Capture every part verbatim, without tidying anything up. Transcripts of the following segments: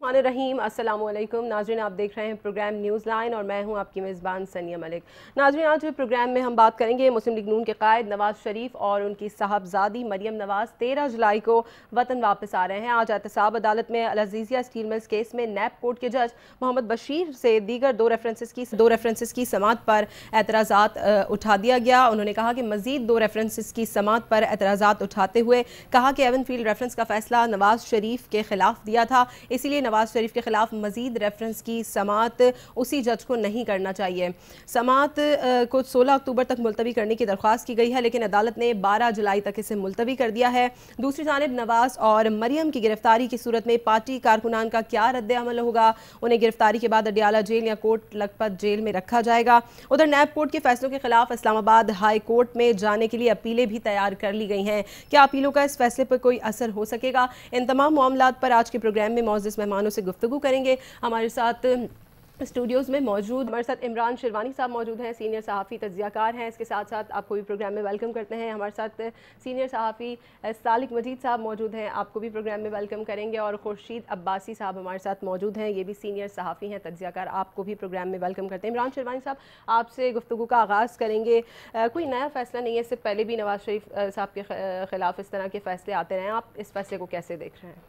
बिस्मिल्लाहिर्रहमानिर्रहीम। अस्सलाम वालेकुम नाज़रीन, आप देख रहे हैं प्रोग्राम न्यूज़ लाइन और मैं हूं आपकी मेज़बान सनिया मलिक। नाज़रीन, आज प्रोग्राम में हम बात करेंगे मुस्लिम लीग नून के कायद नवाज शरीफ और उनकी साहबजादी मरियम नवाज तेरह जुलाई को वतन वापस आ रहे हैं। आज एहतसाब अदालत में Al Azizia steel mills case में नैब कोर्ट के जज मोहम्मद बशीर से दीगर दो रेफरेंसेस की दो रेफरेंसेस की समाअत पर एतराज़ात उठा दिया गया। उन्होंने कहा कि मज़ीद दो रेफरेंसेस की समाअत पर एतराज़ात उठाते हुए कहा कि एवनफील्ड रेफरेंस का फैसला नवाज शरीफ के खिलाफ दिया था, इसीलिए नवाज शरीफ के खिलाफ मजीद रेफरेंस की समाअत उसी जज को नहीं करना चाहिए। समाअत को सोलह अक्टूबर तक मुलतवी करने की दरख्वास्त की गई है, लेकिन अदालत ने बारह जुलाई तक इसे मुलतवी कर दिया है। दूसरी जानिब नवाज और मरियम की गिरफ्तारी की सूरत में पार्टी कारकुनान का क्या रद्द अमल होगा, उन्हें गिरफ्तारी के बाद अडियाला जेल या कोट लखपत जेल में रखा जाएगा। उधर नैब कोर्ट के फैसलों के खिलाफ इस्लामाबाद हाई कोर्ट में जाने के लिए अपीलें भी तैयार कर ली गई हैं। क्या अपीलों का इस फैसले पर कोई असर हो सकेगा? इन तमाम मामलात पर आज के प्रोग्राम में मौजूद मेहमानों से गुफ्तगू करेंगे। हमारे साथ स्टूडियोज़ में मौजूद हमारे साथ इमरान शिरवानी साहब मौजूद हैं, सीनियर सहाफ़ी तज्ज़ियाकार हैं। इसके साथ साथ आपको भी प्रोग्राम में वेलकम करते हैं। हमारे साथ सीनियर सहाफ़ी सालिक मजीद साहब मौजूद हैं, आपको भी प्रोग्राम में वेलकम करेंगे। और खुर्शीद अब्बासी साहब हमारे साथ मौजूद हैं, ये भी सीनियर सहाफ़ी हैं, तज्ज़ियाकार, आपको भी प्रोग्राम में वेलकम करते हैं। इमरान शिरवानी साहब, आपसे गुफ्तगू का आगाज़ करेंगे। आ, कोई नया फ़ैसला नहीं है, इससे पहले भी नवाज शरीफ साहब के ख़िलाफ़ इस तरह के फ़ैसले आते रहे हैं। आप इस फ़ैसले को कैसे देख रहे हैं?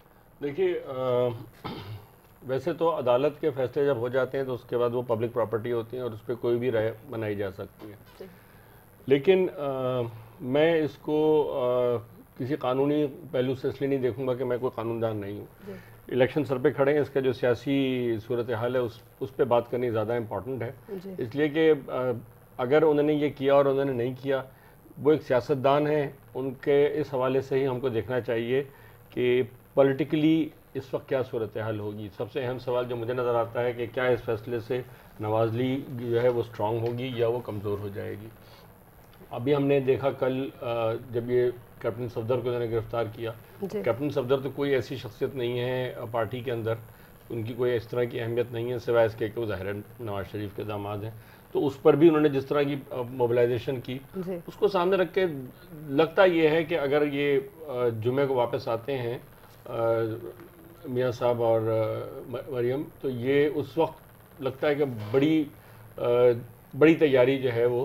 देखिए, वैसे तो अदालत के फैसले जब हो जाते हैं तो उसके बाद वो पब्लिक प्रॉपर्टी होती हैं और उस पर कोई भी राय बनाई जा सकती है, लेकिन आ, मैं इसको आ, किसी कानूनी पहलू से इसलिए नहीं देखूंगा कि मैं कोई कानूनदान नहीं हूँ। इलेक्शन सर पे खड़े हैं, इसका जो सियासी सूरत हाल है उस उस पर बात करनी ज़्यादा इम्पॉर्टेंट है, इसलिए कि अगर उन्होंने ये किया और उन्होंने नहीं किया, वो एक सियासतदान है, उनके इस हवाले से ही हमको देखना चाहिए कि पॉलिटिकली इस वक्त क्या सूरत हाल होगी। सबसे अहम सवाल जो मुझे नज़र आता है कि क्या इस फैसले से नवाज लीग जो है वो स्ट्रॉन्ग होगी या वो कमज़ोर हो जाएगी। अभी हमने देखा कल जब ये कैप्टन सफदर को उन्होंने गिरफ़्तार किया, कैप्टन सफदर तो कोई ऐसी शख्सियत नहीं है पार्टी के अंदर, उनकी कोई इस तरह की अहमियत नहीं है सिवाय इसके कि वो ज़ाहिर नवाज शरीफ के दामाद हैं। तो उस पर भी उन्होंने जिस तरह की मोबिलाइजेशन की, उसको सामने रख के लगता ये है कि अगर ये जुमे को वापस आते हैं मियाँ साहब और मरियम, तो ये उस वक्त लगता है कि बड़ी आ, बड़ी तैयारी जो है वो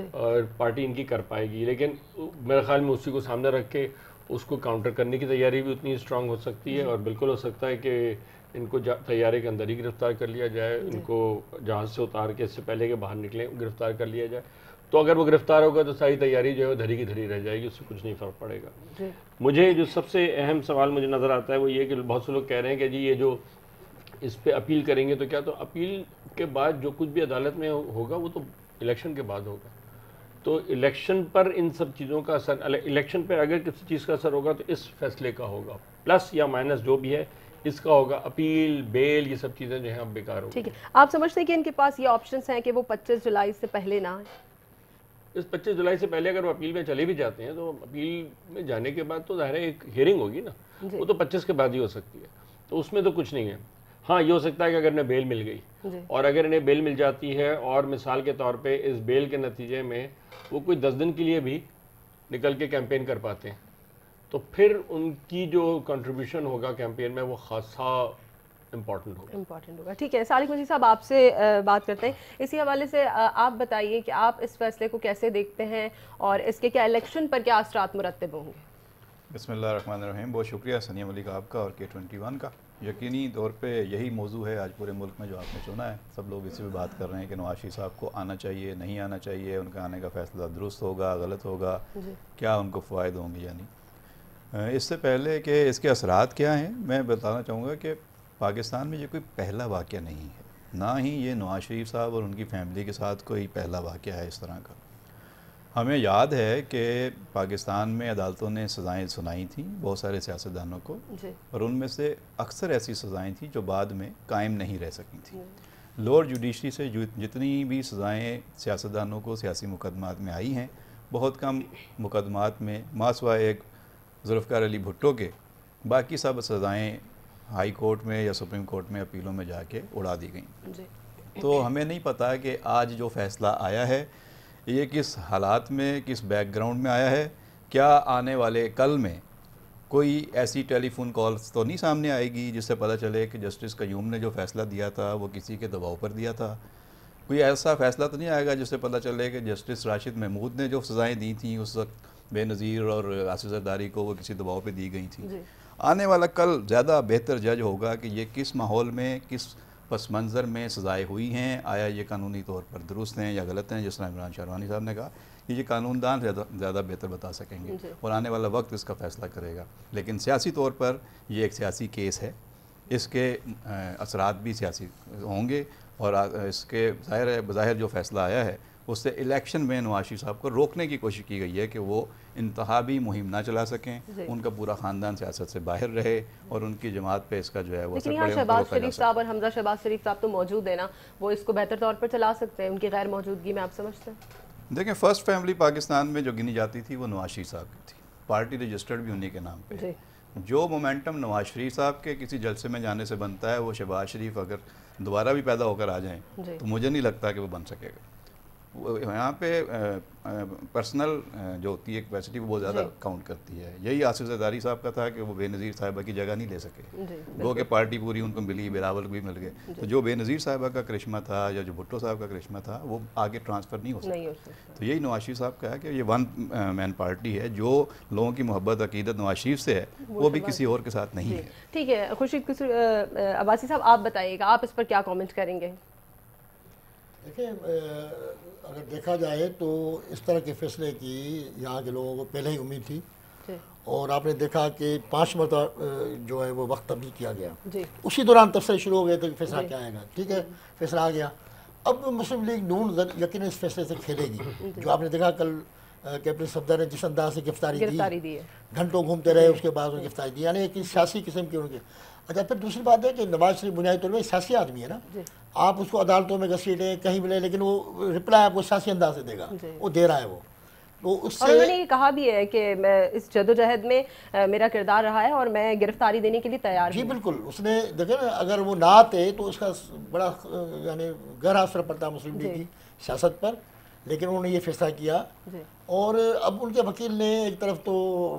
पार्टी इनकी कर पाएगी। लेकिन मेरे ख्याल में उसी को सामने रख के उसको काउंटर करने की तैयारी भी उतनी स्ट्रांग हो सकती है, और बिल्कुल हो सकता है कि इनको तैयारे के अंदर ही गिरफ्तार कर लिया जाए, इनको जहाज़ से उतार के इससे पहले के बाहर निकले गिरफ्तार कर लिया जाए। तो अगर वो गिरफ्तार होगा तो सारी तैयारी जो है वो धरी की धरी रह जाएगी, उससे कुछ नहीं फ़र्क पड़ेगा। मुझे जो सबसे अहम सवाल मुझे नज़र आता है वो ये कि बहुत से लोग कह रहे हैं कि जी ये जो इस पे अपील करेंगे तो क्या, तो अपील के बाद जो कुछ भी अदालत में होगा वो तो इलेक्शन के बाद होगा। तो इलेक्शन पर इन सब चीज़ों का असर, इलेक्शन पर अगर किसी चीज़ का असर होगा तो इस फैसले का होगा, प्लस या माइनस जो भी है इसका होगा। अपील, बेल, ये सब चीज़ें जो हैं अब बेकार होगी। ठीक है, आप समझते हैं कि इनके पास ये ऑप्शंस हैं कि वो पच्चीस जुलाई से पहले ना आए? इस पच्चीस जुलाई से पहले अगर वो अपील में चले भी जाते हैं तो अपील में जाने के बाद तो ज़ाहिर है एक हियरिंग होगी ना, वो तो पच्चीस के बाद ही हो सकती है, तो उसमें तो कुछ नहीं है। हाँ, ये हो सकता है कि अगर इन्हें बेल मिल गई, और अगर इन्हें बेल मिल जाती है और मिसाल के तौर पे इस बेल के नतीजे में वो कोई दस दिन के लिए भी निकल के कैंपेन कर पाते हैं, तो फिर उनकी जो कंट्रीब्यूशन होगा कैंपेन में वो खासा इम्पॉर्टेंट होगा इम्पॉर्टेंट होगा ठीक है, सालिक मजीद साहब आपसे बात करते हैं। इसी हवाले से आप बताइए कि आप इस फैसले को कैसे देखते हैं और इसके क्या इलेक्शन पर क्या असरात मुरत्तब होंगे? बिस्मिल्लाहिर्रहमानिर्रहीम। बहुत शुक्रिया सनिया मलिक आपका और के ट्वेंटी वन का। यकीनी तौर पे यही मौजू है आज पूरे मुल्क में जो आपने चुना है। सब लोग इसी पे बात कर रहे हैं कि नवाज शरीफ साहब को आना चाहिए, नहीं आना चाहिए, उनका आने का फ़ैसला दुरुस्त होगा, गलत होगा, क्या उनको फ़ायदे होंगे या नहीं। इससे पहले कि इसके असरात क्या हैं, मैं बताना चाहूँगा कि पाकिस्तान में ये कोई पहला वाक़या नहीं है, ना ही ये नवाज शरीफ साहब और उनकी फ़ैमिली के साथ कोई पहला वाक़या है इस तरह का। हमें याद है कि पाकिस्तान में अदालतों ने सज़ाएं सुनाई थी बहुत सारे सियासतदानों को, और उनमें से अक्सर ऐसी सज़ाएं थी जो बाद में कायम नहीं रह सकी थी। लोअर जुडिशरी से जितनी भी सज़ाएं सियासतदानों को सियासी मुकदमात में आई हैं, बहुत कम मुकदमात में मासवा एक जुल्फ़िकार अली भुट्टो के, बाकी सब सज़ाएँ हाई कोर्ट में या सुप्रीम कोर्ट में अपीलों में जाके उड़ा दी गई। तो हमें नहीं पता कि आज जो फ़ैसला आया है ये किस हालात में, किस बैकग्राउंड में आया है, क्या आने वाले कल में کوئی ایسی ٹیلی فون کالز تو نہیں سامنے آئے گی جس سے پتہ چلے کہ جسٹس قیوم نے جو فیصلہ دیا تھا وہ کسی کے دباؤ پر دیا تھا. کوئی ایسا فیصلہ تو نہیں آئے گا جس سے پتہ چلے کہ جسٹس راشد محمود نے جو سزائیں دی تھیں اس وقت بے نظیر اور آصف زرداری کو وہ کسی دباؤ پہ دی گئی تھیں. آنے والا کل زیادہ بہتر جج ہوگا کہ یہ کس ماحول میں کس پس منظر میں سزائیں ہوئی ہیں, آیا یہ قانونی طور پر درست ہیں یا غلط ہیں. جس طرح عمران شاہروانی صاحب نے کہا کہ یہ قانون دان زیادہ زیادہ بہتر بتا سکیں گے اور آنے والا وقت اس کا فیصلہ کرے گا. لیکن سیاسی طور پر یہ ایک سیاسی کیس ہے, اس کے اثرات بھی سیاسی ہوں گے اور اس کے ظاہر ہے بظاہر جو فیصلہ آیا ہے اس سے الیکشن میں نواز شریف صاحب کو روکنے کی کوشش کی گئی ہے کہ وہ انتخابی مہم نہ چلا سکیں, ان کا پورا خاندان سیاست سے باہر رہے اور ان کی جماعت پہ اس کا جو ہے وہ لیکن یہاں شہباز شریف صاحب اور حمزہ شہباز شریف صاحب تو موجود ہیں نا, وہ اس کو بہتر طور پر چلا سکتے ہیں ان کی غیر موجودگی میں, آپ سمجھتے ہیں؟ دیکھیں فرسٹ فیملی پاکستان میں جو گنی جاتی تھی وہ نواز شریف صاحب کی تھی, پارٹی رجسٹرڈ بھی انہی کے نام پہ. جو مومنٹم نواز شریف صاحب کے کسی جلسے میں جانے سے بنتا ہے وہ شہباز شریف اگر دوبارہ بھی پیدا ہو کر آ جائیں تو مجھے نہیں لگتا کہ وہ بن سکے گا. یہاں پہ پرسنل جو ہوتی ہے کیپیسٹی وہ بہت زیادہ کاؤنٹ کرتی ہے. یہی آصف زرداری صاحب کا تھا کہ وہ بے نظیر صاحبہ کی جگہ نہیں لے سکے, وہ کہ پارٹی پوری ان کو ملی, بلاول کو بھی مل گئے. تو جو بے نظیر صاحبہ کا کرشمہ تھا یا جو بھٹو صاحب کا کرشمہ تھا وہ آگے ٹرانسفر نہیں ہو سکتا. تو یہی نواز شریف صاحب کا ہے کہ یہ ون مین پارٹی ہے, جو لوگوں کی محبت عقیدت نواز شریف سے ہے وہ بھی کسی اور کے ساتھ نہیں ہے. ٹھیک ہے, خورشید عباسی صاحب آپ بتائیے گا, آپ اس پر کیا کامنٹ کریں گے؟ دیکھیں اگر دیکھا جائے تو اس طرح کے فیصلے کی یہاں کے لوگوں کو پہلے ہی امید تھی, اور آپ نے دیکھا کہ پانچ مرتبہ جو ہے وہ وقت تبدیل کیا گیا. اسی دوران تبصرے شروع ہو گئے تھے کہ فیصلہ کیا آئے گا. ٹھیک ہے, فیصلہ آ گیا. اب مسلم لیگ نون یقیناً اس فیصلے سے کھیلے گی. جو آپ نے دیکھا کل کیپٹن صفدر نے جس انداز سے گرفتاری دی, گھنٹوں گھومتے رہے, اس کے بعد انہیں گرفتاری دی, یعنی ایک سیاسی قسم کی ان کے. اچھا پھر دوسری بات ہے کہ نواز شریف بنیادی طور پہ سیاسی آدمی ہے نا, آپ اس کو عدالتوں میں گھسیٹیں کہیں بھی لیں لیکن وہ رپلائی آپ کو سیاسی انداز سے دے گا, وہ دے رہا ہے وہ. تو اس سے اور انہوں نے یہ کہا بھی ہے کہ میں اس جدوجہد میں میرا کردار رہا ہے اور میں گرفتاری دینے کے لیے تیار ہوں. جی بالکل, اس نے دیکھیں نا اگر وہ نہ آتے تو اس کا بڑا یعنی گہرا اثر پڑتا مسلم لیگ کی سیاست پر, لیکن انہوں نے یہ فیصلہ کیا. اور اب ان کے وکیل نے ایک طرف تو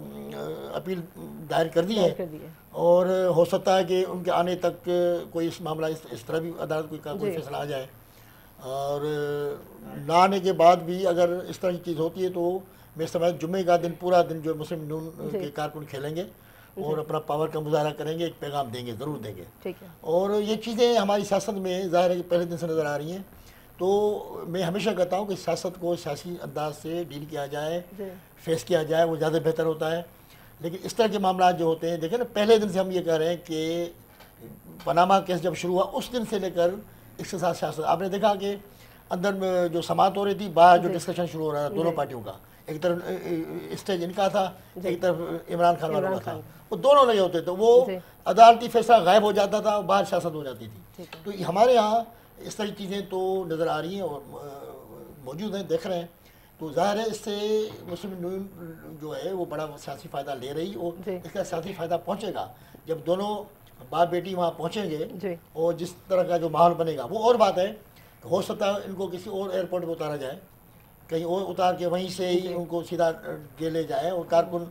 اپیل دائر کر دی ہے, اور ہو سکتا ہے کہ ان کے آنے تک کوئی اس معاملہ اس طرح بھی عدالت کوئی کوئی فیصلہ آ جائے, اور نہ آنے کے بعد بھی اگر اس طرح کی چیز ہوتی ہے تو میں سمجھ جمعے کا دن پورا دن جو مسلم نون کے کارکن کھیلیں گے اور اپنا پاور کا مظاہرہ کریں گے, ایک پیغام دیں گے, ضرور دیں گے. اور یہ چیزیں ہماری سیاست میں ظاہر ہے کہ پہلے دن سے نظر آ رہی ہیں. تو میں ہمیشہ کہتا ہوں کہ سیاست کو سیاسی انداز سے ڈیل کیا جائے, فیس کیا جائے, وہ زیادہ بہتر ہوتا ہے. لیکن اس طرح کے معاملات جو ہوتے ہیں, دیکھیں نا پہلے دن سے ہم یہ کہہ رہے ہیں کہ پاناما کیس جب شروع ہوا اس دن سے لے کر اس کے ساتھ سیاست, آپ نے دیکھا کہ اندر میں جو سماعت ہو رہی تھی, باہر جو ڈسکشن شروع ہو رہا تھا دونوں پارٹیوں کا, ایک طرف اسٹیج ان کا تھا, ایک طرف عمران خان والوں کا تھا, وہ دونوں لگے ہوتے تھے. وہ عدالتی فیصلہ غائب ہو جاتا تھا, باہر سیاست ہو جاتی تھی. تو ہمارے یہاں اس طرح کی چیزیں تو نظر آ رہی ہیں اور موجود ہیں, دیکھ رہے ہیں. تو ظاہر ہے اس سے مسلم نون جو ہے وہ بڑا سیاسی فائدہ لے رہی, اور اس کا سیاسی فائدہ پہنچے گا جب دونوں باپ بیٹی وہاں پہنچیں گے, اور جس طرح کا جو ماحول بنے گا. وہ اور بات ہے کہ ہو سکتا ہے ان کو کسی اور ایئرپورٹ پہ اتارا جائے, کہیں اور اتار کے وہیں سے ہی ان کو سیدھا جیل لے جائے, اور کارکن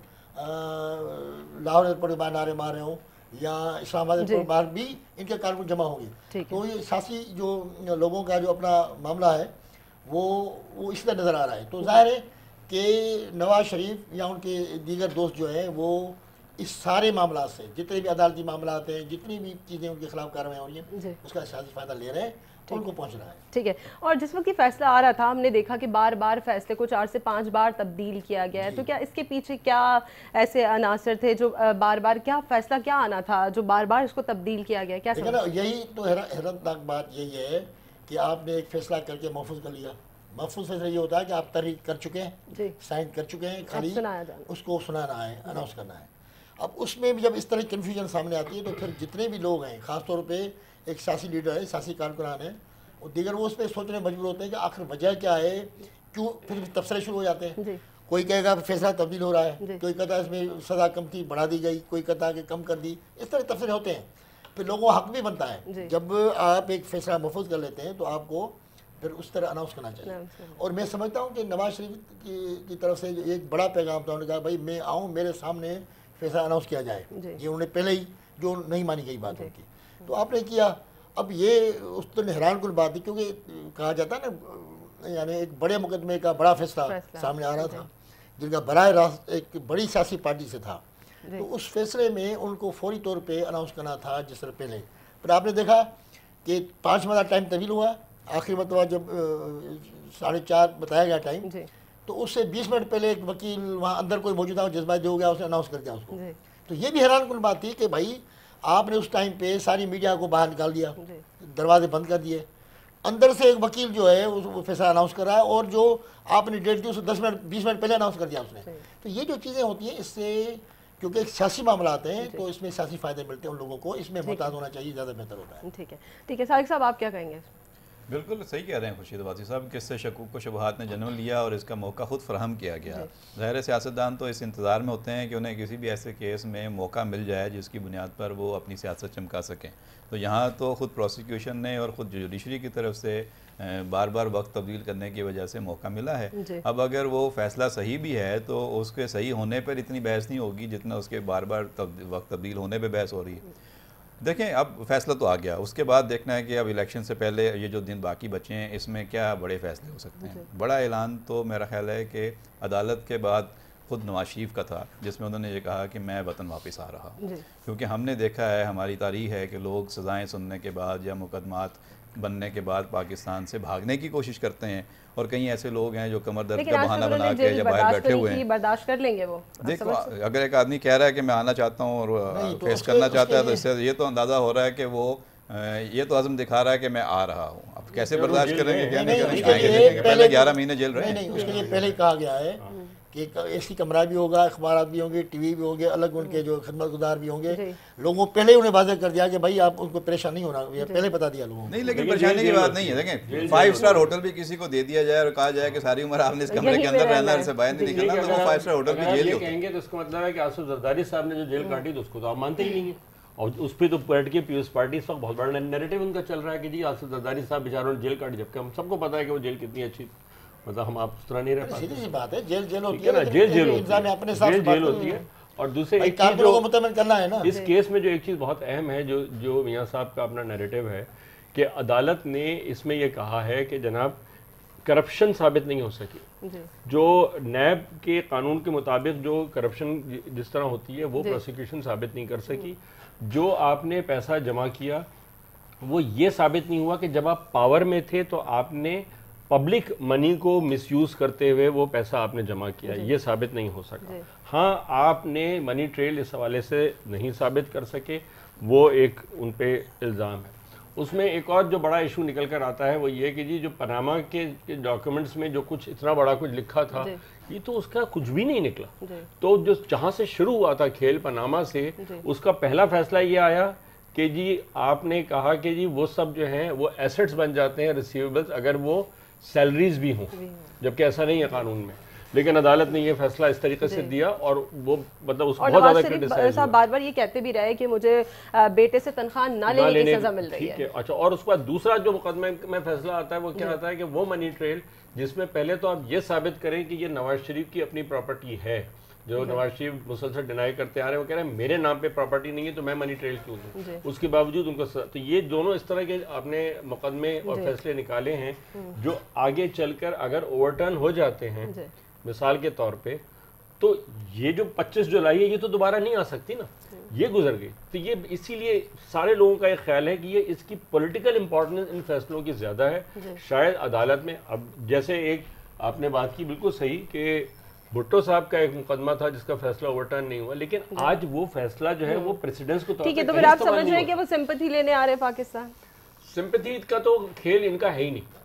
لاہور ایئرپورٹ کے باہر نعرے مار رہے ہوں یا اسلام آباد ایئرپورٹ باہر بھی ان کے کارکن جمع ہوں گے. تو یہ سیاسی جو لوگوں کا جو اپنا معاملہ ہے وہ وہ اس طرح نظر آ رہا ہے. تو ظاہر ہے کہ نواز شریف یا ان کے دیگر دوست جو ہیں وہ اس سارے معاملات سے, جتنے بھی عدالتی معاملات ہیں, جتنی بھی چیزیں ان کے خلاف کارروائی ہو رہی ہیں, اس کا سیاسی فائدہ لے رہے ہیں, ان کو پہنچ رہا ہے. ٹھیک ہے. اور جس وقت یہ فیصلہ آ رہا تھا ہم نے دیکھا کہ بار بار فیصلے کو چار سے پانچ بار تبدیل کیا گیا ہے, تو کیا اس کے پیچھے کیا ایسے عناصر تھے جو بار بار, کیا فیصلہ کیا آنا تھا جو بار بار اس کو تبدیل کیا گیا؟ کیا نا یہی تو حیرت ناک بات یہی ہے کہ آپ نے ایک فیصلہ کر کے محفوظ کر لیا. محفوظ فیصلہ یہ ہوتا ہے کہ آپ تحریر کر چکے ہیں, سائن کر چکے ہیں, خالی اس کو سنانا ہے, اناؤنس کرنا ہے. اب اس میں بھی جب اس طرح کی کنفیوژن سامنے آتی ہے تو پھر جتنے بھی لوگ ہیں, خاص طور پہ ایک سیاسی لیڈر ہے, سیاسی کارکنان ہیں, اور دیگر وہ اس پہ سوچنے مجبور ہوتے ہیں کہ آخر وجہ کیا ہے, کیوں پھر تبصرے شروع ہو جاتے ہیں. کوئی کہے گا فیصلہ تبدیل ہو رہا ہے, کوئی کہتا ہے اس میں سزا کم تھی بڑھا دی گئی, کوئی کہتا ہے کہ کم کر دی. اس طرح تبصرے ہوتے ہیں. پھر لوگوں کو حق بھی بنتا ہے جب آپ ایک فیصلہ محفوظ کر لیتے ہیں تو آپ کو پھر اس طرح اناؤنس کرنا چاہیے. اور میں سمجھتا ہوں کہ نواز شریف کی طرف سے ایک بڑا پیغام تھا, انہوں نے کہا بھائی میں آؤں, میرے سامنے فیصلہ اناؤنس کیا جائے، یہ انہوں نے پہلے ہی جو نہیں مانی گئی بات ان کی تو آپ نے کیا. اب یہ اس تو حیران کن بات تھی کیونکہ کہا جاتا ہے نا یعنی ایک بڑے مقدمے کا بڑا فیصلہ سامنے آ رہا تھا جن کا براہ راست ایک بڑی سیاسی پارٹی سے تھا، تو اس فیصلے میں ان کو فوری طور پہ اناؤنس کرنا تھا جس طرح پہلے. پھر آپ نے دیکھا کہ پانچ مرتبہ ٹائم طویل ہوا، آخری مرتبہ جب ساڑھے چار بتایا گیا ٹائم تو اس سے بیس منٹ پہلے ایک وکیل وہاں اندر کوئی موجود تھا جذباتی ہو گیا، اس نے اناؤنس کر دیا اس کو. تو یہ بھی حیران کن بات تھی کہ بھائی آپ نے اس ٹائم پہ ساری میڈیا کو باہر نکال دیا، دروازے بند کر دیے، اندر سے ایک وکیل جو ہے وہ فیصلہ اناؤنس کر رہا ہے اور جو آپ نے ڈیٹ دی اس دس منٹ بیس منٹ پہلے اناؤنس کر دیا اس نے. تو یہ جو چیزیں ہوتی ہیں اس سے کیونکہ ایک سیاسی معاملات ہیں تو اس میں سیاسی فائدے ملتے ہیں ان لوگوں کو، اس میں محتاط ہونا چاہیے، زیادہ بہتر ہوتا ہے. ٹھیک ہے ٹھیک ہے سارق صاحب آپ کیا کہیں گے؟ بالکل صحیح کہہ رہے ہیں خورشید عباسی صاحب کہ اس سے شکوک و شبہات نے جنم لیا اور اس کا موقع خود فراہم کیا گیا. ظاہر سیاستدان تو اس انتظار میں ہوتے ہیں کہ انہیں کسی بھی ایسے کیس میں موقع مل جائے جس کی بنیاد پر وہ اپنی سیاست چمکا سکیں. تو یہاں تو خود پروسیکیوشن نے اور خود جوڈیشری کی طرف سے بار بار وقت تبدیل کرنے کی وجہ سے موقع ملا ہے. اب اگر وہ فیصلہ صحیح بھی ہے تو اس کے صحیح ہونے پر اتنی بحث نہیں ہوگی جتنا اس کے بار بار وقت تبدیل ہونے پہ بحث ہو رہی ہے. دیکھیں اب فیصلہ تو آ گیا، اس کے بعد دیکھنا ہے کہ اب الیکشن سے پہلے یہ جو دن باقی بچے ہیں اس میں کیا بڑے فیصلے ہو سکتے ہیں. بڑا اعلان تو میرا خیال ہے کہ عدالت کے بعد خود نواز شریف کا تھا جس میں انہوں نے یہ کہا کہ میں وطن واپس آ رہا ہوں. کیونکہ ہم نے دیکھا ہے، ہماری تاریخ ہے کہ لوگ سزائیں سننے کے بعد یا مقدمات بننے کے بعد پاکستان سے بھاگنے کی کوشش کرتے ہیں، اور کئی ایسے لوگ ہیں جو کمر درد کا بہانہ بنا کے یا باہر بیٹھے ہوئے ہیں. برداشت کر لیں گے وہ. دیکھو اگر ایک آدمی کہہ رہا ہے کہ میں آنا چاہتا ہوں اور فیس کرنا چاہتا ہے تو اس سے یہ تو اندازہ ہو رہا ہے کہ وہ یہ تو عزم دکھا رہا ہے کہ میں آ رہا ہوں. اب کیسے برداشت کریں گے؟ کیا نہیں کریں گے؟ پہلے گیارہ مہینے جیل رہے ہیں. اس کے لیے پہلے ہی کہا گیا ہے کہ اے سی کمرہ بھی ہوگا، اخبارات بھی ہوں گے، ٹی وی بھی ہوں گے، الگ ان کے جو خدمت گزار بھی ہوں گے. لوگوں پہلے ہی انہیں واضح کر دیا کہ بھائی آپ ان کو پریشان نہیں ہونا، یہ پہلے بتا دیا لوگوں کو. نہیں لیکن پریشانی کی بات نہیں ہے. دیکھیں فائیو سٹار ہوٹل بھی کسی کو دے دیا جائے اور کہا جائے کہ ساری عمر آپ نے اس کمرے کے اندر رہنا ہے، اس سے باہر نہیں نکلنا، تو وہ فائیو سٹار ہوٹل کی جیل ہی ہوتی ہے. کہیں گے تو اس کا مطلب ہے کہ آصف زرداری صاحب نے جو جیل کاٹی تو اس کو تو آپ مانتے ہی نہیں ہیں. اور اس پہ تو بیٹھ کے پیپلز پارٹی اس وقت بہت بڑا نیریٹو ان کا چل رہا ہے کہ جی آصف زرداری صاحب بیچاروں نے جیل کاٹی، جبکہ ہم سب کو پتا ہے کہ وہ جیل کتنی اچھی، مطلب ہم آپ اس طرح نہیں رہ پاتے. سیدھی سی بات ہے، جیل جیل ہوتی ہے، جیل جیل ہوتی ہے. اور دوسرے ایک چیز جو کرنا ہے نا اس کیس میں جو ایک چیز بہت اہم ہے جو جو میاں صاحب کا اپنا نیریٹو ہے کہ عدالت نے اس میں یہ کہا ہے کہ جناب کرپشن ثابت نہیں ہو سکی. جو نیب کے قانون کے مطابق جو کرپشن جس طرح ہوتی ہے وہ پروسیکیوشن ثابت نہیں کر سکی. جو آپ نے پیسہ جمع کیا وہ یہ ثابت نہیں ہوا کہ جب آپ پاور میں تھے تو آپ نے پبلک منی کو مس یوز کرتے ہوئے وہ پیسہ آپ نے جمع کیا، یہ ثابت نہیں ہو سکا. ہاں آپ نے منی ٹریل اس حوالے سے نہیں ثابت کر سکے، وہ ایک ان پہ الزام ہے. اس میں ایک اور جو بڑا ایشو نکل کر آتا ہے وہ یہ کہ جی جو پاناما کے ڈاکیومنٹس میں جو کچھ اتنا بڑا کچھ لکھا تھا یہ تو اس کا کچھ بھی نہیں نکلا. تو جو جہاں سے شروع ہوا تھا کھیل پاناما سے، اس کا پہلا فیصلہ یہ آیا کہ جی آپ نے کہا کہ جی وہ سب جو ہیں وہ ایسٹس بن جاتے ہیں ریسیویبلز اگر وہ سیلریز بھی ہوں، جبکہ ایسا نہیں ہے قانون میں. لیکن عدالت نے یہ فیصلہ اس طریقے سے دیا اور وہ مطلب اس کو بہت زیادہ کرٹیسائز صاحب بار بار یہ کہتے بھی رہے کہ مجھے بیٹے سے تنخواہ نہ لینے کی سزا مل رہی ہے. اچھا، اور اس کے بعد دوسرا جو مقدمے میں فیصلہ آتا ہے وہ کیا آتا ہے کہ وہ منی ٹریل جس میں پہلے تو آپ یہ ثابت کریں کہ یہ نواز شریف کی اپنی پراپرٹی ہے. جو نواز شریف مسلسل ڈینائی کرتے آ رہے ہیں وہ کہہ رہے ہیں میرے نام پہ پراپرٹی نہیں ہے تو میں منی ٹریل کیوں دوں. اس کے باوجود ان کو تو یہ دونوں اس طرح کے آپ نے مقدمے اور فیصلے نکالے ہیں جو آگے چل کر اگر اوور ٹرن ہو جاتے ہیں مثال کے طور پہ تو یہ جو پچیس جولائی ہے یہ تو دوبارہ نہیں آ سکتی نا، یہ گزر گئی. تو یہ اسی لیے سارے لوگوں کا ایک خیال ہے کہ یہ اس کی پولیٹیکل امپورٹنس ان فیصلوں کی زیادہ ہے. شاید عدالت میں اب جیسے ایک آپ نے بات کی بالکل صحیح کہ بھٹو صاحب کا ایک مقدمہ تھا جس کا فیصلہ اوور ٹرن نہیں ہوا، لیکن آج وہ فیصلہ جو ہے وہ پریسیڈنس کو طور ٹھیک ہے. تو پھر آپ سمجھ رہے ہیں کہ وہ سمپتھی لینے آ رہے پاکستان؟ سمپتھی کا تو کھیل ان کا ہے ہی نہیں.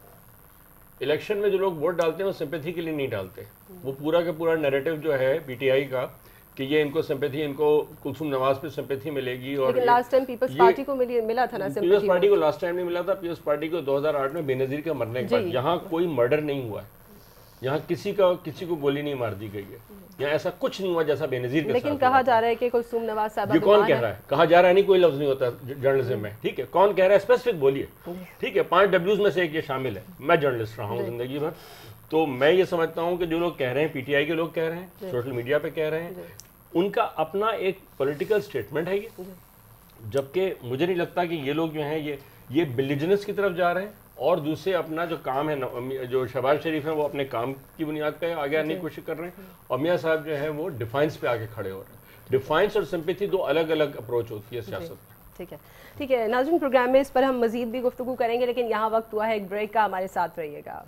الیکشن میں جو لوگ ووٹ ڈالتے ہیں وہ سمپتھی کے لیے نہیں ڈالتے. وہ پورا کا پورا نیریٹو جو ہے پی ٹی آئی کا کہ یہ ان کو سمپیتھی، ان کو کلثوم نواز پہ سمپیتھی ملے گی. اور لاسٹ ٹائم پیپلز پارٹی کو ملا تھا نا سمپیتھی. پیپلز پارٹی کو لاسٹ ٹائم نہیں ملا تھا. پیپلز پارٹی کو دو ہزار آٹھ میں بے نظیر کا مرنے کے بعد یہاں کوئی مرڈر نہیں ہوا ہے، یہاں کسی کا کسی کو گولی نہیں مار دی گئی ہے، یہاں ایسا کچھ نہیں ہوا جیسا بے نظیر کے ساتھ. لیکن کہا جا رہا ہے کہ کلثوم نواز صاحب یہ کون کہہ رہا ہے؟ کہا جا رہا ہے نہیں، کوئی لفظ نہیں ہوتا جرنلزم میں. ٹھیک ہے، کون کہہ رہا ہے اسپیسیفک بولیے. ٹھیک ہے، پانچ ڈبلیوز میں سے ایک یہ شامل ہے. میں جرنلسٹ رہا ہوں زندگی بھر، تو میں یہ سمجھتا ہوں کہ جو لوگ کہہ رہے ہیں پی ٹی آئی کے لوگ کہہ رہے ہیں، سوشل میڈیا پہ کہہ رہے ہیں، ان کا اپنا ایک پولیٹیکل سٹیٹمنٹ ہے یہ، جبکہ مجھے نہیں لگتا کہ یہ لوگ جو ہیں یہ یہ بلیجنس کی طرف جا رہے ہیں، اور دوسرے اپنا جو کام ہے جو شہباز شریف ہیں وہ اپنے کام کی بنیاد پہ آگے آنے کی کوشش کر رہے ہیں، اور میاں صاحب جو ہیں وہ ڈیفائنس پہ آگے کھڑے ہو رہے ہیں۔ ڈیفائنس اور سمپیتھی دو الگ الگ اپروچ ہوتی ہے سیاست میں۔ ٹھیک ہے ٹھیک ہے ناظرین، پروگرام میں اس پر ہم مزید بھی گفتگو کریں گے، لیکن یہاں وقت ہوا ہے ایک بریک کا، ہمارے ساتھ رہیے گا۔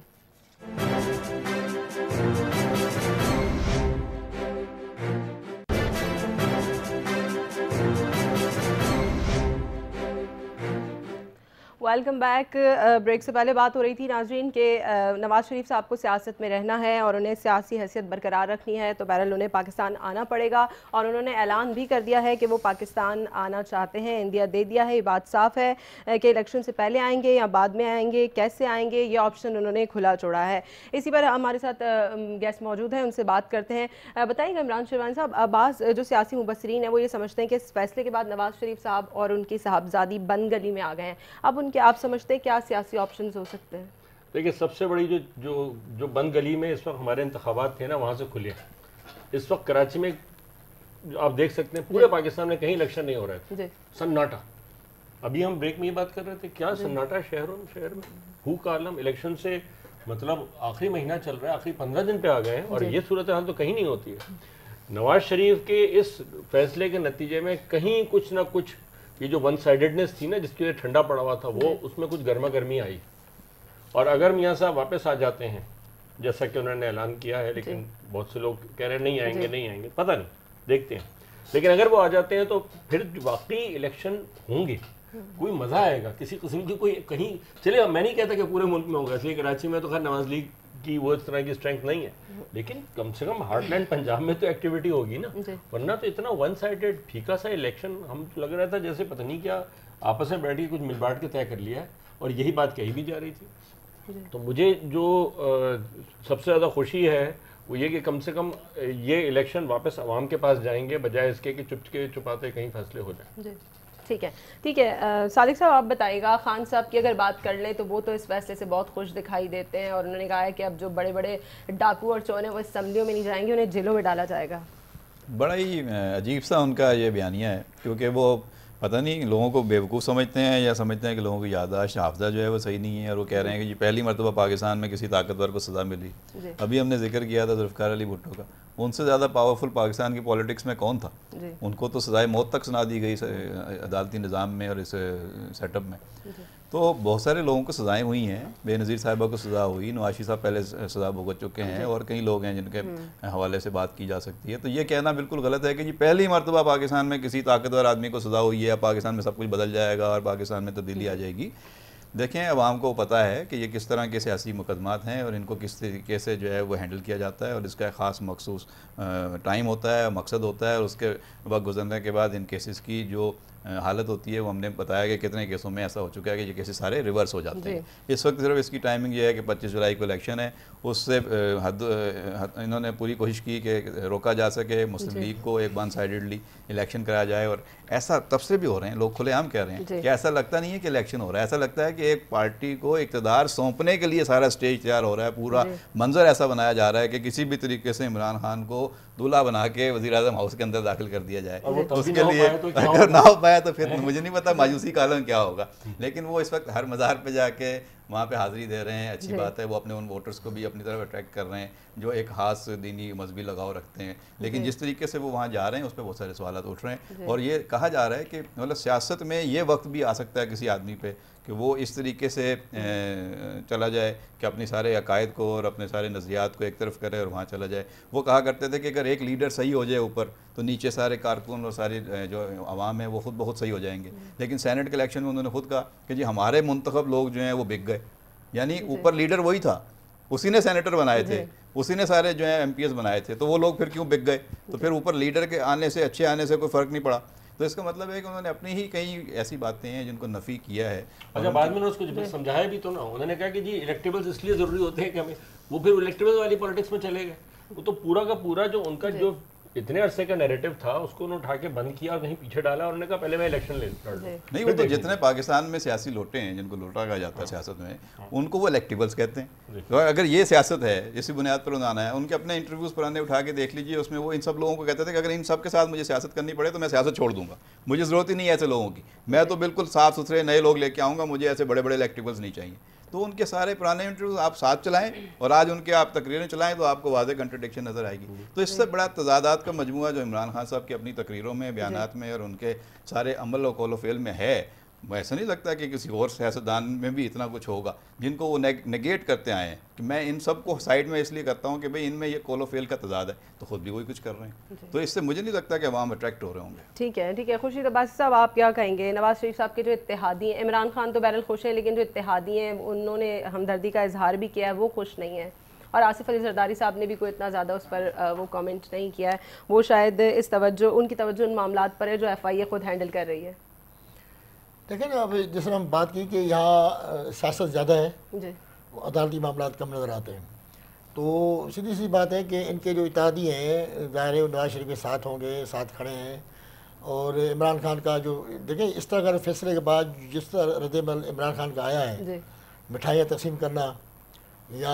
Welcome back. بریک سے پہلے بات ہو رہی تھی ناظرین کہ نواز شریف صاحب کو سیاست میں رہنا ہے اور انہیں سیاسی حیثیت برقرار رکھنی ہے تو بہرحال انہیں پاکستان آنا پڑے گا، اور انہوں نے اعلان بھی کر دیا ہے کہ وہ پاکستان آنا چاہتے ہیں، انڈیا دے دیا ہے۔ یہ بات صاف ہے کہ الیکشن سے پہلے آئیں گے یا بعد میں آئیں گے، کیسے آئیں گے، یہ آپشن انہوں نے کھلا چھوڑا ہے۔ اسی پر ہمارے ساتھ گیسٹ موجود ہیں، ان سے بات کرتے ہیں۔ بتائیے گا عمران شیروانی صاحب، بعض جو سیاسی مبصرین ہیں وہ یہ سمجھتے ہیں کہ اس فیصلے کے بعد نواز شریف صاحب اور ان کی صاحبزادی بند گلی میں آ گئے ہیں، اب ان کے آپ سمجھتے ہیں کیا سیاسی آپشنز ہو سکتے ہیں؟ دیکھیں، سب سے بڑی جو جو جو بند گلی میں اس وقت ہمارے انتخابات تھے نا، وہاں سے کھلے۔ اس وقت کراچی میں آپ دیکھ سکتے ہیں پورے پاکستان میں کہیں الیکشن نہیں ہو رہے تھے، سناٹا۔ ابھی ہم بریک میں یہ بات کر رہے تھے، کیا سناٹا شہروں شہر میں ہو کا عالم، الیکشن سے مطلب آخری مہینہ چل رہا ہے، آخری پندرہ دن پہ آ گئے ہیں، اور یہ صورتحال تو کہیں نہیں ہوتی ہے۔ نواز شریف کے اس فیصلے کے نتیجے میں کہیں کچھ نہ کچھ یہ جو ون سائیڈڈنس تھی نا، جس کے لیے ٹھنڈا پڑا ہوا تھا، وہ اس میں کچھ گرما گرمی آئی۔ اور اگر میاں صاحب واپس آ جاتے ہیں جیسا کہ انہوں نے اعلان کیا ہے، لیکن بہت سے لوگ کہہ رہے ہیں نہیں آئیں گے نہیں آئیں گے، پتہ نہیں، دیکھتے ہیں۔ لیکن اگر وہ آ جاتے ہیں تو پھر واقعی الیکشن ہوں گے، کوئی مزہ آئے گا، کسی قسم کی کوئی کہیں چلے۔ میں نہیں کہتا کہ پورے ملک میں ہوگا، اس لیے کراچی میں تو خیر نواز لیگ کی وہ اس طرح کی اسٹرینتھ نہیں ہے، لیکن کم سے کم ہارٹ لینڈ پنجاب میں تو ایکٹیویٹی ہوگی نا، ورنہ تو اتنا ون سائیڈڈ پھیکا سا الیکشن ہم لگ رہا تھا جیسے پتہ نہیں کیا آپس میں بیٹھ کے کچھ مل بانٹ کے طے کر لیا ہے، اور یہی بات کہی بھی جا رہی تھی۔ تو مجھے جو سب سے زیادہ خوشی ہے وہ یہ کہ کم سے کم یہ الیکشن واپس عوام کے پاس جائیں گے، بجائے اس کے کہ چپ کے چھپاتے کہیں فیصلے ہو جائیں۔ ٹھیک ہے ٹھیک ہے صادق صاحب، آپ بتائیے گا، خان صاحب کی اگر بات کر لیں تو وہ تو اس فیصلے سے بہت خوش دکھائی دیتے ہیں، اور انہوں نے کہا ہے کہ اب جو بڑے بڑے ڈاکو اور چور ہیں وہ اسمبلیوں میں نہیں جائیں گے، انہیں جیلوں میں ڈالا جائے گا۔ بڑا ہی عجیب سا ان کا یہ بیانیہ ہے، کیونکہ وہ پتہ نہیں لوگوں کو بیوقوف سمجھتے ہیں یا سمجھتے ہیں کہ لوگوں کی یادداشت حافظہ جو ہے وہ صحیح نہیں ہے، اور وہ کہہ رہے ہیں کہ یہ پہلی مرتبہ پاکستان میں کسی طاقتور کو سزا ملی۔ ابھی ہم نے ذکر کیا تھا ذوالفقار علی بھٹو کا، ان سے زیادہ پاورفل پاکستان کی پولیٹکس میں کون تھا؟ ان کو تو سزائے موت تک سنا دی گئی عدالتی نظام میں اور اس سیٹ اپ میں۔ تو بہت سارے لوگوں کو سزائیں ہوئی ہیں، بے نظیر صاحبہ کو سزا ہوئی، نواز صاحب پہلے سزا بھگت چکے ہیں، اور کئی لوگ ہیں جن کے حوالے سے بات کی جا سکتی ہے۔ تو یہ کہنا بالکل غلط ہے کہ جی پہلی مرتبہ پاکستان میں کسی طاقتور آدمی کو سزا ہوئی ہے، پاکستان میں سب کچھ بدل جائے گا اور پاکستان میں تبدیلی آ جائے گی۔ دیکھیں، عوام کو پتہ ہے کہ یہ کس طرح کے سیاسی مقدمات ہیں اور ان کو کس طریقے سے جو ہے وہ ہینڈل کیا جاتا ہے، اور اس کا ایک خاص مخصوص ٹائم ہوتا ہے، مقصد ہوتا ہے، اور اس کے وقت گزرنے کے بعد ان کیسز کی جو حالت ہوتی ہے وہ ہم نے بتایا کہ کتنے کیسوں میں ایسا ہو چکا ہے کہ یہ کیسز سارے ریورس ہو جاتے ہیں۔ اس وقت صرف اس کی ٹائمنگ یہ ہے کہ پچیس جولائی کو الیکشن ہے، اس سے حد انہوں نے پوری کوشش کی کہ روکا جا سکے، مسلم لیگ کو ایک ون سائیڈڈلی الیکشن کرایا جائے، اور ایسا تبصرے بھی ہو رہے ہیں، لوگ کھلے عام کہہ رہے ہیں کہ ایسا لگتا نہیں ہے کہ الیکشن ہو رہا ہے، ایسا لگتا ہے کہ ایک پارٹی کو اقتدار سونپنے کے لیے سارا اسٹیج تیار ہو رہا ہے، پورا منظر ایسا بنایا جا رہا ہے کہ کسی بھی طریقے سے عمران خان کو دولہا بنا کے وزیر اعظم ہاؤس کے اندر داخل کر دیا جائے۔ اس کے لیے اگر نہ ہو پایا تو پھر مجھے نہیں پتا مایوسی کا عالم کیا ہوگا، لیکن وہ اس وقت ہر مزار پہ جا کے وہاں پہ حاضری دے رہے ہیں، اچھی بات ہے، وہ اپنے ان ووٹرز کو بھی اپنی طرف اٹریکٹ کر رہے ہیں جو ایک خاص دینی مذہبی لگاؤ رکھتے ہیں، لیکن جس طریقے سے وہ وہاں جا رہے ہیں اس پہ بہت سارے سوالات اٹھ رہے ہیں، اور یہ کہا جا رہا ہے کہ مطلب سیاست میں یہ وقت بھی آ سکتا ہے کسی آدمی پہ کہ وہ اس طریقے سے چلا جائے کہ اپنی سارے عقائد کو اور اپنے سارے نظریات کو ایک طرف کرے اور وہاں چلا جائے۔ وہ کہا کرتے تھے کہ اگر ایک لیڈر صحیح ہو جائے اوپر تو نیچے سارے کارکن اور سارے جو عوام ہیں وہ خود بہت صحیح ہو جائیں گے، لیکن سینٹ کے الیکشن میں انہوں نے خود کہا کہ جی ہمارے منتخب لوگ جو ہیں وہ بک گئے، یعنی اوپر لیڈر وہی تھا، اسی نے سینیٹر بنائے تھے، اسی نے سارے جو ہیں ایم پی ایس بنائے تھے، تو وہ لوگ پھر کیوں بک گئے؟ تو پھر اوپر لیڈر کے آنے سے اچھے آنے سے کوئی فرق نہیں پڑا۔ تو اس کا مطلب ہے کہ انہوں نے اپنی ہی کئی ایسی باتیں ہیں جن کو نفی کیا ہے۔ اچھا، بعد میں نے اس کو جب سمجھایا بھی تو نا، انہوں نے کہا کہ جی الیکٹیبلز اس لیے ضروری ہوتے ہیں کہ ہمیں، وہ پھر الیکٹیبلز والی پولیٹکس میں چلے گئے، وہ تو پورا کا پورا جو ان کا جو اتنے عرصے کا نیریٹو تھا اس کو انہوں نے اٹھا کے بند کیا اور کہیں پیچھے ڈالا اور انہوں نے کہا پہلے میں الیکشن لے لوں. نہیں وہ تو جتنے پاکستان میں سیاسی لوٹے ہیں جن کو لوٹا کہا جاتا ہے سیاست میں ان کو وہ الیکٹیبلز کہتے ہیں. تو اگر یہ سیاست ہے اسی بنیاد پر انہوں نے آنا ہے, ان کے اپنے انٹرویوز پرانے اٹھا کے دیکھ لیجیے, اس میں وہ ان سب لوگوں کو کہتے تھے کہ اگر ان سب کے ساتھ مجھے سیاست کرنی پڑے تو میں سیاست چھوڑ دوں گا, مجھے ضرورت ہی نہیں ہے ایسے لوگوں کی, میں تو بالکل صاف ستھرے نئے لوگ لے کے آؤں گا, مجھے ایسے بڑے بڑے الیکٹیبلز نہیں چاہیے. تو ان کے سارے پرانے انٹرویوز آپ ساتھ چلائیں اور آج ان کے آپ تقریریں چلائیں تو آپ کو واضح کنٹرڈکشن نظر آئے گی. تو اس سے بڑا تضادات کا مجموعہ جو عمران خان صاحب کی اپنی تقریروں میں, بیانات میں اور ان کے سارے عمل و قول و فعل میں ہے, ایسا نہیں لگتا کہ کسی اور سیاستدان میں بھی اتنا کچھ ہوگا جن کو وہ نگیٹ کرتے آئے ہیں کہ میں ان سب کو سائڈ میں اس لیے کرتا ہوں کہ بھئی ان میں یہ قول و فعل کا تضاد ہے, تو خود بھی وہی کچھ کر رہے ہیں. تو اس سے مجھے نہیں لگتا کہ عوام اٹریکٹ ہو رہے ہوں گے. ٹھیک ہے ٹھیک ہے خورشید عباسی صاحب, آپ کیا کہیں گے؟ نواز شریف صاحب کے جو اتحادی ہیں, عمران خان تو بہرحال خوش ہیں لیکن جو اتحادی ہیں انہوں نے ہمدردی کا اظہار بھی کیا ہے, وہ خوش نہیں ہیں, اور آصف علی زرداری صاحب نے بھی کوئی اتنا زیادہ اس پر وہ کامنٹ نہیں کیا ہے. وہ شاید اس توجہ ان کی توجہ ان معاملات پر ہے جو ایف آئی اے خود ہینڈل کر رہی ہے. دیکھیں نا, اب جس طرح ہم بات کی کہ یہاں سیاست زیادہ ہے, جی عدالتی معاملات کم نظر آتے ہیں, تو سیدھی سی بات ہے کہ ان کے جو اتحادی ہیں ظاہر ہے نواز شریف کے ساتھ ہوں گے, ساتھ کھڑے ہیں. اور عمران خان کا جو دیکھیں اس طرح کا فیصلے کے بعد جس طرح رد عمل عمران خان کا آیا ہے, مٹھائیاں تقسیم کرنا یا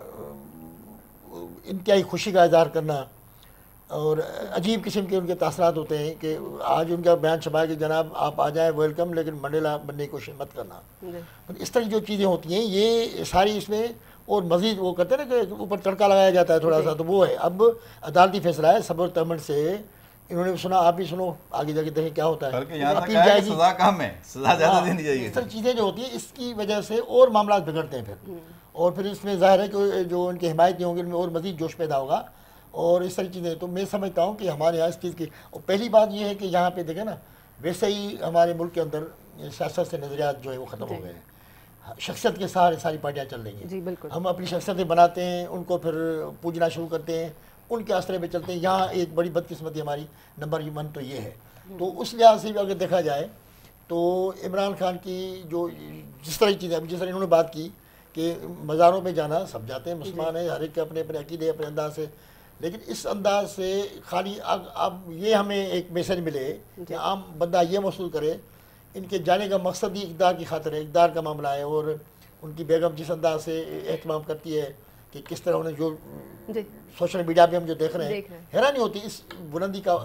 انتہائی خوشی کا اظہار کرنا, اور عجیب قسم کے ان کے تاثرات ہوتے ہیں کہ آج ان کا بیان چھپایا کہ جناب آپ آ جائیں ویلکم, لیکن منڈیلا بننے کی کوشش مت کرنا. اس طرح کی جو چیزیں ہوتی ہیں یہ ساری اس میں, اور مزید وہ کرتے ہیں نا کہ اوپر تڑکا لگایا جاتا ہے تھوڑا سا, تو وہ ہے. اب عدالتی فیصلہ ہے, صبر و تحمل سے انہوں نے سنا, آپ بھی سنو, آگے جا کے دیکھیں کیا ہوتا ہے. اپیل جائے گی, سزا کم ہے, سزا زیادہ دینی چاہیے. اس طرح چیزیں جو ہوتی ہیں اس کی وجہ سے اور معاملات بگڑتے ہیں پھر, اور پھر اس میں ظاہر ہے کہ جو ان کی حمایت ہوں گے ان میں اور مزید جوش پیدا ہوگا, اور اس طرح چیزیں. تو میں سمجھتا ہوں کہ ہمارے یہاں اس چیز کی, اور پہلی بات یہ ہے کہ یہاں پہ دیکھیں نا, ویسے ہی ہمارے ملک کے اندر سیاست سے نظریات جو ہے وہ ختم ہو گئے ہیں, شخصیت کے سارے ساری پارٹیاں چل رہی ہیں. جی بالکل, ہم اپنی شخصیتیں بناتے ہیں, ان کو پھر پوجنا شروع کرتے ہیں, ان کے آسرے پہ چلتے ہیں. یہاں ایک بڑی بدقسمتی ہماری نمبر ون تو یہ ہے. تو اس لحاظ سے بھی اگر دیکھا جائے تو عمران خان کی جو جس طرح کی چیزیں, جس طرح انہوں نے بات کی کہ مزاروں پہ جانا سب جاتے ہیں, مسلمان ہیں, ہر ایک کے اپنے اپنے عقیدے اپنے انداز سے, لیکن اس انداز سے خالی اب اب یہ ہمیں ایک میسج ملے کہ عام بندہ یہ محسوس کرے ان کے جانے کا مقصد ہی اقدار کی خاطر ہے, اقدار کا معاملہ ہے. اور ان کی بیگم جس انداز سے اہتمام کرتی ہے کہ کس طرح انہیں جو سوشل میڈیا پہ ہم جو دیکھ رہے ہیں, حیرانی ہوتی ہے اس بلندی کا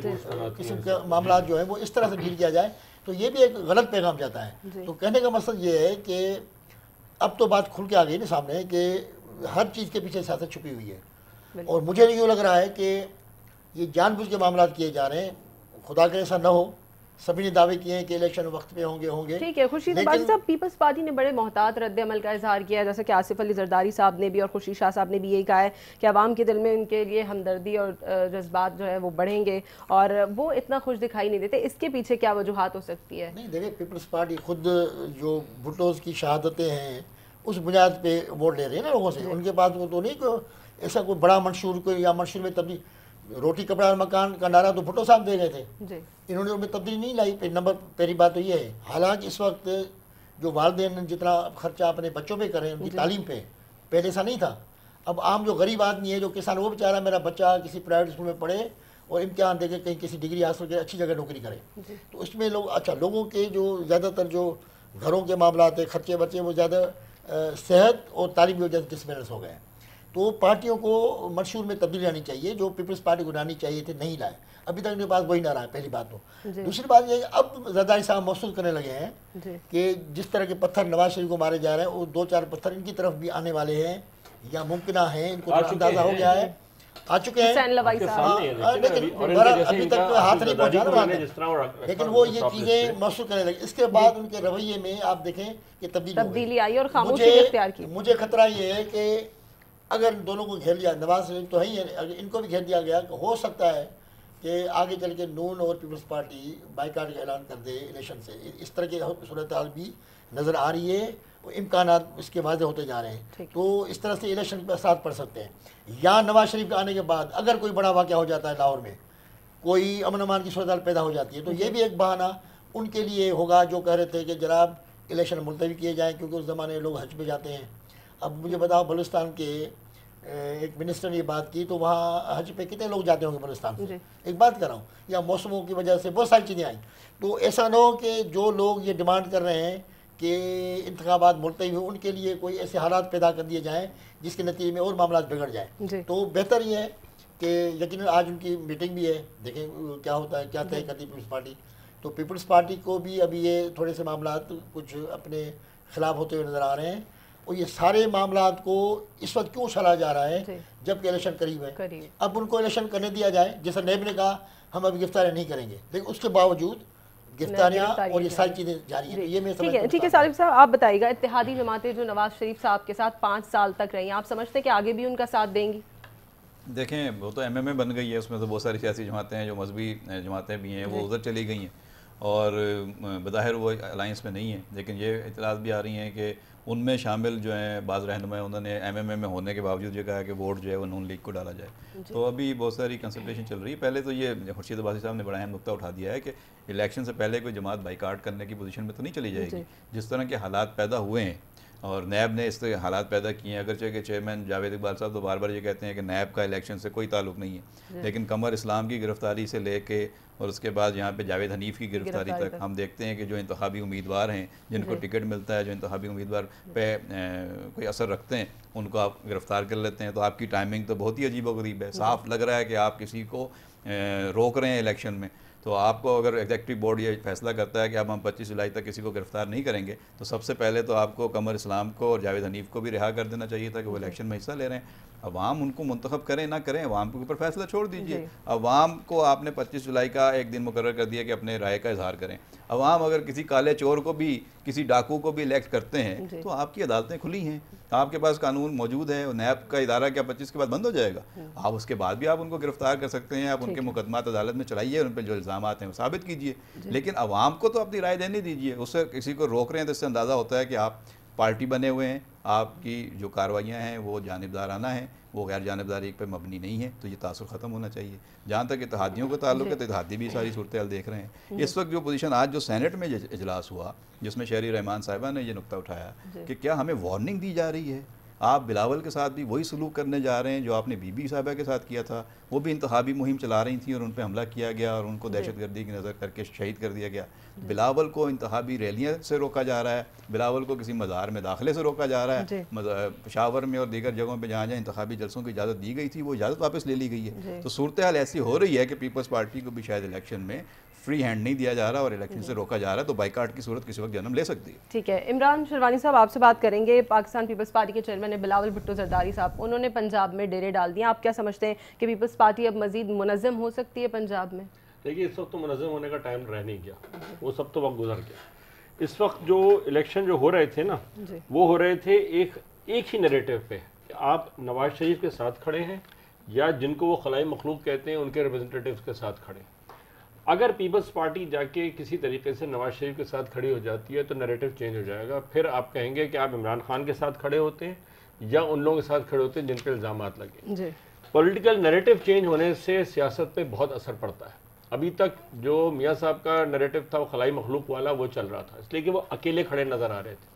قسم کا معاملات جو ہے وہ اس طرح سے ڈیل کیا جائے, تو یہ بھی ایک غلط پیغام جاتا ہے. تو کہنے کا مقصد یہ ہے کہ اب تو بات کھل کے آ گئی نا سامنے کہ ہر چیز کے پیچھے سیاست چھپی ہوئی ہے, اور مجھے نہیں یوں لگ رہا ہے کہ یہ جان بوجھ کے معاملات کیے جا رہے ہیں. خدا کے ایسا نہ ہو, سبھی نے دعوے کیے ہیں کہ الیکشن وقت پہ ہوں گے ہوں گے ٹھیک ہے. خورشید عباسی صاحب, پیپلز پارٹی نے بڑے محتاط رد عمل کا اظہار کیا ہے, جیسا کہ آصف علی زرداری صاحب نے بھی اور خورشید شاہ صاحب نے بھی یہی کہا ہے کہ عوام کے دل میں ان کے لیے ہمدردی اور جذبات جو ہے وہ بڑھیں گے, اور وہ اتنا خوش دکھائی نہیں دیتے. اس کے پیچھے کیا وجوہات ہو سکتی ہے؟ نہیں دیکھیں, پیپلز پارٹی خود جو بھٹوز کی شہادتیں ہیں اس بنیاد پہ ووٹ لے رہے ہیں نا لوگوں سے. ان کے پاس وہ تو نہیں کہ ایسا کوئی بڑا منشور کوئی یا منشور میں تبدیل, روٹی کپڑا مکان کا نعرہ تو بھٹو صاحب دے گئے تھے, انہوں نے ان میں تبدیلی نہیں لائی. نمبر پہلی بات تو یہ ہے, حالانکہ اس وقت جو والدین جتنا خرچہ اپنے بچوں پہ کریں ان کی تعلیم پہ, پہلے ایسا نہیں تھا. اب عام جو غریب آدمی ہے جو کسان, وہ بیچارہ میرا بچہ کسی پرائیویٹ اسکول میں پڑھے اور امتحان دے کے کہیں کسی ڈگری حاصل کرے, اچھی جگہ نوکری کرے. تو اس میں لوگ اچھا لوگوں کے جو زیادہ تر جو گھروں کے معاملات ہیں, خرچے برچے, وہ زیادہ صحت اور تعلیم کی وجہ سے ڈسبیلنس ہو گئے ہیں. تو پارٹیوں کو منشور میں تبدیلی آنی چاہیے, جو پیپلز پارٹی کو لانی چاہیے تھے نہیں لائے, ابھی تک ان کے پاس وہی نہ رہا ہے. پہلی بات تو. دوسری بات یہ ہے کہ اب زرداری صاحب محسوس کرنے لگے ہیں کہ جس طرح کے پتھر نواز شریف کو مارے جا رہے ہیں, وہ دو چار پتھر ان کی طرف بھی آنے والے ہیں یا ممکنہ ہیں, ان کو اندازہ ہو گیا ہے, آ چکے ہیں, لیکن ابھی تک ہاتھ نہیں پہنچا, لیکن وہ یہ چیزیں محسوس کرنے لگے. اس کے بعد ان کے رویے میں آپ دیکھیں کہ تبدیلی آئی اور خاموشی اختیار کی. مجھے خطرہ یہ ہے کہ اگر دونوں کو گھیر لیا, نواز شریف تو ہے ہی, اگر ان کو بھی گھیر دیا گیا, ہو سکتا ہے کہ آگے چل کے نون اور پیپلز پارٹی بائیکاٹ کا اعلان کر دے الیکشن سے. اس طرح کی صورتحال بھی نظر آ رہی ہے, امکانات اس کے واضح ہوتے جا رہے ہیں. تو اس طرح سے الیکشن پہ اثرات پڑ سکتے ہیں. یا نواز شریف کے آنے کے بعد اگر کوئی بڑا واقعہ ہو جاتا ہے لاہور میں, کوئی امن امان کی صورتحال پیدا ہو جاتی ہے, تو یہ بھی ایک بہانہ ان کے لیے ہوگا جو کہہ رہے تھے کہ جناب الیکشن ملتوی کیے جائیں, کیونکہ اس زمانے میں لوگ حج پہ جاتے ہیں. اب مجھے بتاؤ بلوچستان کے ایک منسٹر نے یہ بات کی تو وہاں حج پہ کتنے لوگ جاتے ہوں گے بلوچستان سے، ایک بات کر رہا ہوں، یا موسموں کی وجہ سے بہت ساری چیزیں آئیں، تو ایسا نہ ہو کہ جو لوگ یہ ڈیمانڈ کر رہے ہیں کہ انتخابات ملتوی ہوئے ان کے لیے کوئی ایسے حالات پیدا کر دیے جائیں جس کے نتیجے میں اور معاملات بگڑ جائیں. تو بہتر یہ ہے کہ یقیناً آج ان کی میٹنگ بھی ہے، دیکھیں کیا ہوتا ہے، کیا طے کرتی ہے پیپلز پارٹی. تو پیپلز پارٹی کو بھی ابھی یہ تھوڑے سے معاملات کچھ اپنے خلاف ہوتے ہوئے نظر آ رہے ہیں، اور یہ سارے معاملات کو اس وقت کیوں اچھالا جا رہا ہے جب کہ الیکشن قریب ہے. اب ان کو الیکشن کرنے دیا جائے، جیسا نیب نے کہا ہم ابھی گرفتاریاں نہیں کریں گے، لیکن اس کے باوجود گرفتاریاں اور یہ ساری چیزیں جاری ہیں. یہ میں ٹھیک ہے ٹھیک ہے سالم صاحب آپ بتائیے گا، اتحادی جماعتیں جو نواز شریف صاحب کے ساتھ پانچ سال تک رہی ہیں، آپ سمجھتے ہیں کہ آگے بھی ان کا ساتھ دیں گی؟ دیکھیں وہ تو ایم ایم اے بن گئی ہے، اس میں تو بہت ساری سیاسی جماعتیں ہیں جو مذہبی جماعتیں بھی ہیں، وہ ادھر چلی گئی ہیں اور بظاہر وہ الائنس میں نہیں ہیں، لیکن یہ اطلاعات بھی آ رہی ہیں کہ ان میں شامل جو ہیں بعض رہنما انہوں نے ایم ایم اے میں ہونے کے باوجود یہ کہا کہ ووٹ جو ہے وہ نون لیگ کو ڈالا جائے. تو ابھی بہت ساری کنسلٹیشن چل رہی ہے. پہلے تو یہ خورشید عباسی صاحب نے بڑا اہم نقطہ اٹھا دیا ہے کہ الیکشن سے پہلے کوئی جماعت بائیکاٹ کرنے کی پوزیشن میں تو نہیں چلی جائے گی. جس طرح کے حالات پیدا ہوئے ہیں اور نیب نے اس طرح حالات پیدا کیے ہیں، اگرچہ کہ چیئرمین جاوید اقبال صاحب تو بار بار یہ کہتے ہیں کہ نیب کا الیکشن سے کوئی تعلق نہیں ہے، لیکن قمر اسلام کی گرفتاری سے لے کے اور اس کے بعد یہاں پہ جاوید حنیف کی گرفتاری تک ہم دیکھتے ہیں کہ جو انتخابی امیدوار ہیں جن کو ٹکٹ ملتا ہے، جو انتخابی امیدوار پہ کوئی اثر رکھتے ہیں، ان کو آپ گرفتار کر لیتے ہیں. تو آپ کی ٹائمنگ تو بہت ہی عجیب و غریب ہے. صاف لگ رہا ہے کہ آپ کسی کو روک رہے ہیں الیکشن میں. تو آپ کو اگر ایگزیکٹو بورڈ یہ فیصلہ کرتا ہے کہ اب ہم پچیس جولائی تک کسی کو گرفتار نہیں کریں گے، تو سب سے پہلے تو آپ کو قمر اسلام کو اور جاوید حنیف کو بھی رہا کر دینا چاہیے تھا کہ وہ الیکشن میں حصہ لے رہے ہیں. عوام ان کو منتخب کریں نہ کریں، عوام کے اوپر فیصلہ چھوڑ دیجئے. عوام کو آپ نے پچیس جولائی کا ایک دن مقرر کر دیا کہ اپنے رائے کا اظہار کریں. عوام اگر کسی کالے چور کو بھی، کسی ڈاکو کو بھی الیکٹ کرتے ہیں تو آپ کی عدالتیں کھلی ہیں، آپ کے پاس قانون موجود ہے. نیب کا ادارہ کیا پچیس کے بعد بند ہو جائے گا؟ آپ اس کے بعد بھی آپ ان کو گرفتار کر سکتے ہیں، آپ ان کے مقدمات عدالت میں چلائیے، ان پہ جو الزامات ہیں وہ ثابت کیجیے، لیکن عوام کو تو اپنی رائے دینے دیجیے. اس سے کسی کو روک رہے ہیں تو اس سے اندازہ ہوتا ہے کہ آپ پارٹی بنے ہوئے ہیں، آپ کی جو کارروائیاں ہیں وہ جانبدارانہ ہیں، وہ غیر جانبداری پہ مبنی نہیں ہے. تو یہ تاثر ختم ہونا چاہیے. جہاں تک اتحادیوں کا تعلق ہے تو اتحادی بھی ساری صورتحال دیکھ رہے ہیں. اس وقت جو پوزیشن آج جو سینٹ میں اجلاس ہوا جس میں شہری رحمان صاحبہ نے یہ نقطہ اٹھایا کہ کیا ہمیں وارننگ دی جا رہی ہے، آپ بلاول کے ساتھ بھی وہی سلوک کرنے جا رہے ہیں جو آپ نے بی بی صاحبہ کے ساتھ کیا تھا. وہ بھی انتخابی مہم چلا رہی تھیں اور ان پہ حملہ کیا گیا اور ان کو دہشت گردی کی نظر کر کے شہید کر دیا گیا. بلاول کو انتخابی ریلیاں سے روکا جا رہا ہے، بلاول کو کسی مزار میں داخلے سے روکا جا رہا ہے. پشاور میں اور دیگر جگہوں پہ جہاں جہاں انتخابی جلسوں کی اجازت دی گئی تھی وہ اجازت واپس لے لی گئی ہے. تو صورتحال ایسی ہو رہی ہے کہ پیپلز پارٹی کو بھی شاید الیکشن میں فری ہینڈ نہیں دیا جا رہا اور الیکشن سے روکا جا رہا ہے. تو بائیکاٹ کی صورت کسی وقت جنم لے سکتی ہے. ٹھیک ہے، عمران شروانی صاحب آپ سے بات کریں گے. پاکستان پیپلز پارٹی کے چیئرمین ہے بلاول بھٹو زرداری صاحب، انہوں نے پنجاب میں ڈیرے ڈال دیے. آپ کیا سمجھتے ہیں کہ پیپلز پارٹی اب مزید منظم ہو سکتی ہے پنجاب میں؟ دیکھیے اس وقت تو منظم ہونے کا ٹائم رہ نہیں گیا، وہ سب تو وقت گزر گیا. اس وقت جو الیکشن جو ہو رہے تھے نا وہ ہو رہے تھے ایک ایک ہی نیریٹو پہ کہ آپ نواز شریف کے ساتھ کھڑے ہیں یا جن کو وہ خلائی مخلوق کہتے ہیں ان کے ریپرزنٹیٹیوز کے ساتھ کھڑے. اگر پیپلز پارٹی جا کے کسی طریقے سے نواز شریف کے ساتھ کھڑی ہو جاتی ہے تو نیریٹو چینج ہو جائے گا. پھر آپ کہیں گے کہ آپ عمران خان کے ساتھ کھڑے ہوتے ہیں یا ان لوگوں کے ساتھ کھڑے ہوتے ہیں جن پہ الزامات لگے. پولیٹیکل نیریٹو چینج ہونے سے سیاست پہ بہت اثر پڑتا ہے. ابھی تک جو میاں صاحب کا نیریٹو تھا وہ خلائی مخلوق والا وہ چل رہا تھا، اس لیے کہ وہ اکیلے کھڑے نظر آ رہے تھے.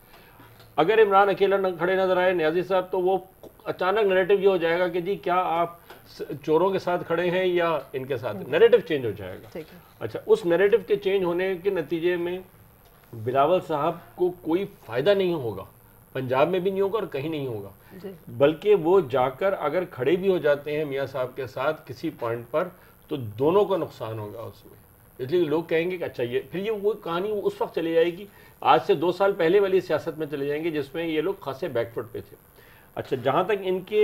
اگر عمران اکیلا کھڑے نظر آئے نیازی صاحب تو وہ اچانک نیریٹو یہ ہو جائے گا کہ جی کیا آپ چوروں کے ساتھ کھڑے ہیں یا ان کے ساتھ. نیریٹو چینج ہو جائے گا. اچھا، اس نیریٹو کے چینج ہونے کے نتیجے میں بلاول صاحب کو کوئی فائدہ نہیں ہوگا، پنجاب میں بھی نہیں ہوگا اور کہیں نہیں ہوگا. بلکہ وہ جا کر اگر کھڑے بھی ہو جاتے ہیں میاں صاحب کے ساتھ کسی پوائنٹ پر تو دونوں کو نقصان ہوگا اس میں. اس لیے لوگ کہیں گے کہ اچھا یہ پھر یہ وہ کہانی اس وقت چلی جائے گی آج سے دو سال پہلے والی سیاست میں چلے جائیں گے جس میں یہ لوگ خاصے بیک فٹ پہ تھے. اچھا، جہاں تک ان کے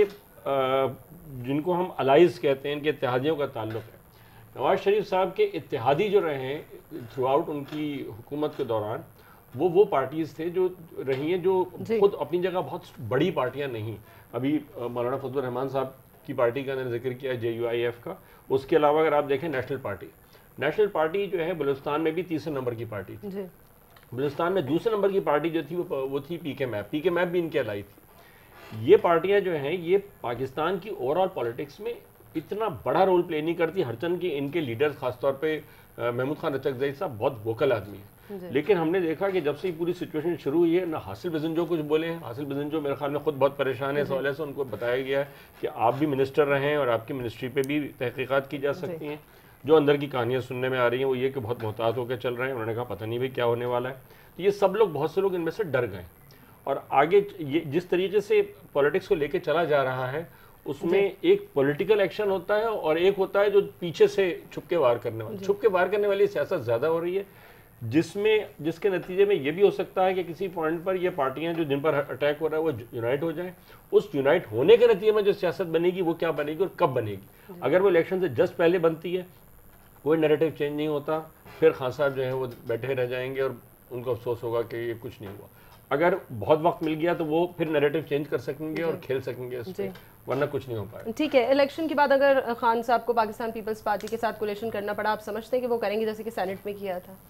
جن کو ہم الائز کہتے ہیں ان کے اتحادیوں کا تعلق ہے، نواز شریف صاحب کے اتحادی جو رہے ہیں تھرو آؤٹ ان کی حکومت کے دوران وہ وہ پارٹیز تھے جو رہی ہیں جو خود اپنی جگہ بہت بڑی پارٹیاں نہیں. ابھی مولانا فضل الرحمان صاحب کی پارٹی کا میں نے ذکر کیا جے یو آئی ایف کا. اس کے علاوہ اگر آپ دیکھیں نیشنل پارٹی نیشنل پارٹی جو ہے بلوچستان میں بھی تیسرے نمبر کی پارٹی تھی. بلوچستان میں دوسرے نمبر کی پارٹی جو تھی وہ تھی پی کے میپ. پی کے میپ بھی ان کے الائی تھی. یہ پارٹیاں جو ہیں یہ پاکستان کی اوور آل پالیٹکس میں اتنا بڑا رول پلے نہیں کرتی. ہرچند کہ ان کے لیڈرز خاص طور پہ محمود خان رچک زئی صاحب بہت ووکل آدمی ہیں. لیکن ہم نے دیکھا کہ جب سے پوری سچویشن شروع ہوئی ہے نہ حاصل بزن جو کچھ بولے ہیں، حاصل بزن جو میرے خیال میں خود بہت پریشان ہے اس حوالے سے، ان کو بتایا گیا ہے کہ آپ بھی منسٹر رہیں اور آپ کی منسٹری پہ بھی تحقیقات کی جا سکتی ہیں. جو اندر کی کہانیاں سننے میں آ رہی ہیں وہ یہ کہ بہت محتاط ہو کے چل رہے ہیں. انہوں نے کہا پتہ نہیں بھائی کیا ہونے والا ہے. تو یہ سب لوگ، بہت سے لوگ ان میں سے ڈر گئے، اور آگے یہ جس طریقے سے پولیٹکس کو لے کے چلا جا رہا ہے اس میں ایک پولیٹیکل ایکشن ہوتا ہے اور ایک ہوتا ہے جو پیچھے سے چھپ کے وار کرنے والا. چھپ کے وار کرنے والی سیاست زیادہ ہو رہی ہے، جس میں جس کے نتیجے میں یہ بھی ہو سکتا ہے کہ کسی پوائنٹ پر یہ پارٹیاں جو جن پر اٹیک ہو رہا ہے وہ یونائٹ ہو جائیں. اس یونائٹ ہونے کے نتیجے میں جو سیاست بنے گی وہ کیا بنے گی اور کب بنے گی. اگر وہ الیکشن سے جسٹ پہلے بنتی ہے، کوئی نیریٹو چینج نہیں ہوتا، پھر خان صاحب جو ہیں وہ بیٹھے رہ جائیں گے اور ان کو افسوس ہوگا کہ یہ کچھ نہیں ہوا. اگر بہت وقت مل گیا تو وہ پھر نیریٹو چینج کر سکیں گے اور کھیل سکیں گے اس پہ، ورنہ کچھ نہیں ہو پائے. ٹھیک ہے، الیکشن کے بعد اگر خان صاحب کو پاکستان پیپلز پارٹی کے ساتھ کولیشن کرنا پڑا، آپ سمجھتے ہیں کہ وہ کریں گے جیسے کہ سینٹ میں کیا تھا؟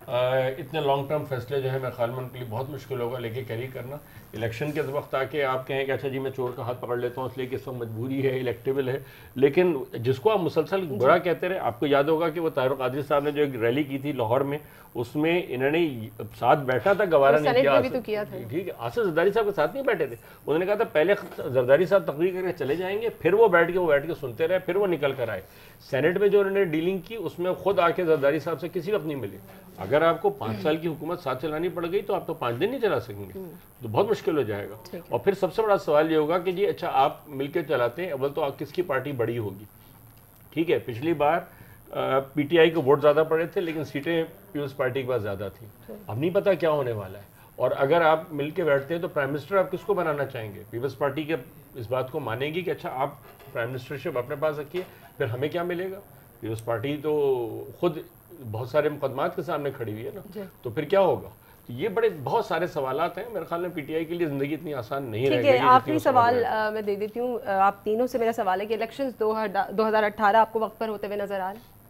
اتنے لانگ ٹرم فیصلے جو ہے میں خیال میں ان کے لیے بہت مشکل ہوگا لے کے کیری کرنا. الیکشن کے وقت آ کے آپ کہیں کہ اچھا جی میں چور کا ہاتھ پکڑ لیتا ہوں اس لیے کہ اس وقت مجبوری ہے، الیکٹیبل ہے. لیکن جس کو آپ مسلسل برا کہتے رہے، آپ کو یاد ہوگا کہ وہ طاہر قادری صاحب نے جو ایک ریلی کی تھی لاہور میں، اس میں انہوں نے ساتھ بیٹھا تھا، گوارا نہیں کیا. ٹھیک ہے، آصف زرداری صاحب کے ساتھ نہیں بیٹھے تھے. انہوں نے کہا تھا پہلے زرداری صاحب تقریر کر کے چلے جائیں گے، پھر وہ بیٹھ کے وہ بیٹھ کے سنتے رہے، پھر وہ نکل کر آئے. سینٹ میں جو انہوں نے ڈیلنگ کی اس میں خود آ کے زرداری صاحب سے کسی وقت نہیں ملے. اگر آپ کو پانچ سال کی حکومت ساتھ چلانی پڑ گئی تو آپ تو پانچ دن نہیں چلا سکیں گے، تو بہت مشکل ہو جائے گا. اور پھر سب سے بڑا سوال یہ ہوگا کہ جی اچھا آپ مل کے چلاتے ہیں، اول تو آپ کس کی پارٹی بڑی ہوگی. ٹھیک ہے، پچھلی بار پی ٹی آئی کو ووٹ زیادہ پڑے تھے لیکن سیٹیں پیپلز پارٹی کے پاس زیادہ تھیں. اب نہیں پتا کیا ہونے والا ہے. اور اگر آپ مل کے بیٹھتے ہیں تو پرائم منسٹر آپ کس کو بنانا چاہیں گے؟ پیپلز پارٹی کے اس بات کو مانیں گی کہ اچھا آپ پرائم منسٹرشپ اپنے پاس رکھیے، پھر ہمیں کیا ملے گا؟ پیپلز پارٹی تو خود بہت سارے مقدمات کے سامنے کھڑی ہوئی ہے نا، تو پھر کیا ہوگا؟ یہ بڑے بہت سارے سوالات ہیں. میرے خیال میں پی ٹی آئی کے لیے زندگی اتنی آسان نہیں رہے گی. آخری سوال میں دے دیتی ہوں آپ تینوں سے. میرا سوال ہے کہ الیکشنز دو ہزار اٹھارہ آپ کو وقت پر ہوتے ہوئے نظر آ رہے ہیں؟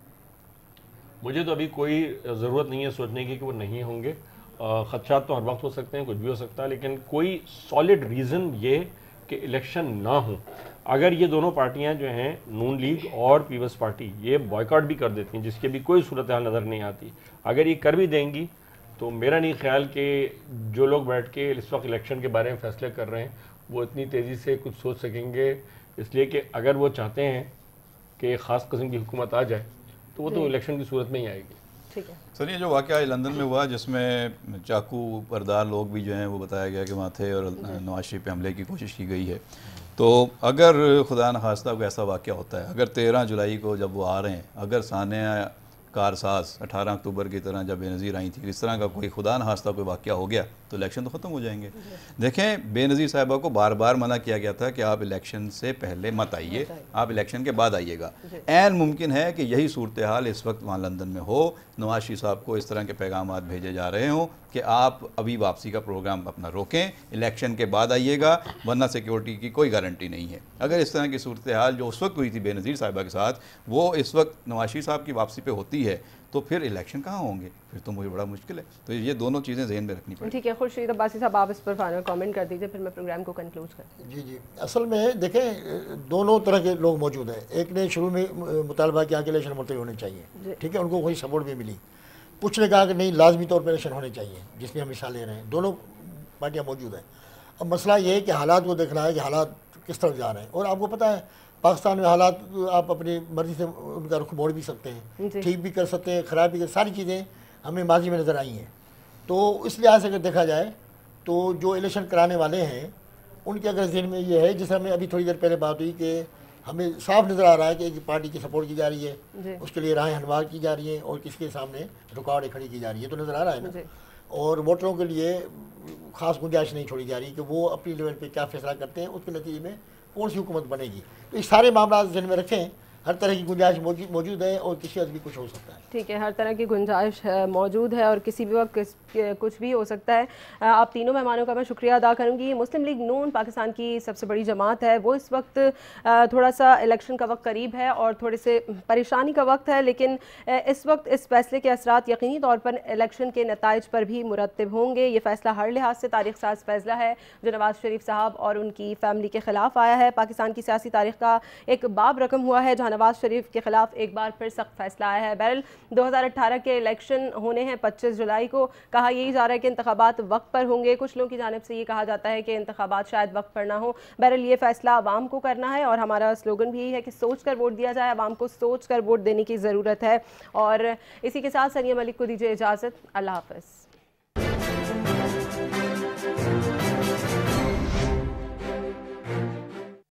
مجھے تو ابھی کوئی ضرورت نہیں ہے سوچنے کی کہ وہ نہیں ہوں گے. خدشات تو ہر وقت ہو سکتے ہیں، کچھ بھی ہو سکتا ہے، لیکن کوئی سالڈ ریزن یہ کہ الیکشن نہ ہوں. اگر یہ دونوں پارٹیاں جو ہیں نون لیگ اور پیپلز پارٹی یہ بائیکاٹ بھی کر دیتی ہیں، جس کی بھی کوئی صورتحال نظر نہیں آتی، اگر یہ کر بھی دیں گی تو میرا نہیں خیال کہ جو لوگ بیٹھ کے اس وقت الیکشن کے بارے میں فیصلے کر رہے ہیں وہ اتنی تیزی سے کچھ سوچ سکیں گے. اس لیے کہ اگر وہ چاہتے ہیں کہ خاص قسم کی حکومت آ جائے تو وہ تو الیکشن کی صورت میں ہی آئے گی. ٹھیک ہے سر، یہ جو واقعہ لندن میں ہوا جس میں چاقو بردار لوگ بھی جو ہیں وہ بتایا گیا کہ وہاں تھے اور نواز شریف پہ حملے کی کوشش کی گئی ہے، تو اگر خدا نخواستہ کوئی ایسا واقعہ ہوتا ہے، اگر تیرہ جولائی کو جب وہ آ رہے ہیں، اگر سانحہ کارساز اٹھارہ اکتوبر کی طرح جب بے نظیر آئی تھی، اس طرح کا کوئی خدا نخواستہ کوئی واقعہ ہو گیا تو الیکشن تو ختم ہو جائیں گے. دیکھیں، بے نظیر صاحبہ کو بار بار منع کیا گیا تھا کہ آپ الیکشن سے پہلے مت آئیے، آپ الیکشن کے بعد آئیے گا. عین ممکن ہے کہ یہی صورتحال اس وقت وہاں لندن میں ہو، نواز شریف صاحب کو اس طرح کے پیغامات بھیجے جا رہے ہوں کہ آپ ابھی واپسی کا پروگرام اپنا روکیں، الیکشن کے بعد آئیے گا، ورنہ سیکیورٹی کی کوئی گارنٹی نہیں ہے. اگر اس طرح کی صورتحال جو اس وقت ہوئی تھی بے نظیر صاحبہ کے ساتھ وہ اس وقت نواز شریف صاحب کی واپسی پہ ہوتی ہے تو پھر الیکشن کہاں ہوں گے؟ پھر تو مجھے بڑا مشکل ہے. تو یہ دونوں چیزیں ذہن میں رکھنی پڑیں. ٹھیک ہے، خورشید عباسی صاحب آپ اس پر فائنل کامنٹ کر دیجیے، پھر میں پروگرام کو کنکلوڈ کرتی ہوں. جی جی اصل میں دیکھیں دونوں طرح کے لوگ موجود ہیں. ایک نے شروع میں مطالبہ کیا کہ الیکشن ملتوی ہونے چاہیے، ٹھیک ہے، ان کو کوئی سپورٹ بھی ملی. کچھ نے کہا کہ نہیں لازمی طور پر الیکشن ہونے چاہیے، جس میں ہم مثال لے رہے ہیں. دونوں پارٹیاں موجود ہیں. اب مسئلہ یہ ہے کہ حالات کو دیکھنا ہے کہ حالات کس طرف جا رہے ہیں. اور آپ کو پتہ ہے پاکستان میں حالات آپ اپنی مرضی سے ان کا رخ موڑ بھی سکتے ہیں، ٹھیک بھی کر سکتے ہیں، خراب بھی کر، ساری چیزیں ہمیں ماضی میں نظر آئی ہیں. تو اس لحاظ سے اگر دیکھا جائے تو جو الیکشن کرانے والے ہیں ان کے اگر ذہن میں یہ ہے، جیسے ہمیں ابھی تھوڑی دیر پہلے بات ہوئی کہ ہمیں صاف نظر آ رہا ہے کہ ایک پارٹی کی سپورٹ کی جا رہی ہے، اس کے لیے راہیں ہموار کی جا رہی ہیں اور کس کے سامنے رکاوٹیں کھڑی کی جا رہی ہے، تو نظر آ رہا ہے نا. اور ووٹروں کے لیے خاص گنجائش نہیں چھوڑی جا رہی کہ وہ اپنی لیول پہ کیا فیصلہ کرتے ہیں، اس کے نتیجے میں کون سی حکومت بنے گی. تو یہ سارے معاملات ذہن میں رکھیں. ہر طرح کی گنجائش موجود ہے اور کسی وقت بھی کچھ ہو سکتا ہے. ٹھیک ہے، ہر طرح کی گنجائش موجود ہے اور کسی بھی وقت کچھ بھی ہو سکتا ہے. آپ تینوں مہمانوں کا میں شکریہ ادا کروں گی. مسلم لیگ نون پاکستان کی سب سے بڑی جماعت ہے، وہ اس وقت تھوڑا سا الیکشن کا وقت قریب ہے اور تھوڑے سے پریشانی کا وقت ہے، لیکن اس وقت اس فیصلے کے اثرات یقینی طور پر الیکشن کے نتائج پر بھی مرتب ہوں گے. یہ فیصلہ ہر لحاظ سے تاریخ ساز فیصلہ ہے جو نواز شریف صاحب اور ان کی فیملی کے خلاف آیا ہے. پاکستان کی سیاسی تاریخ کا ایک باب رقم ہوا ہے جہاں नवाज शरीफ के खिलाफ एक बार फिर सख्त फैसला आया है। बहरहाल दो हज़ार अठारह के इलेक्शन होने हैं पच्चीस जुलाई को, कहा यही जा रहा है कि इंतखाबात वक्त पर होंगे। कुछ लोगों की जानिब से ये कहा जाता है कि इंतखाबात शायद वक्त पर ना हो। बहरहाल ये फैसला आवाम को करना है और हमारा स्लोगन भी यही है कि सोच कर वोट दिया जाए, आवाम को सोच कर वोट देने की ज़रूरत है। और इसी के साथ सनिया मलिक को दीजिए इजाज़त, अल्लाह हाफ़िज़।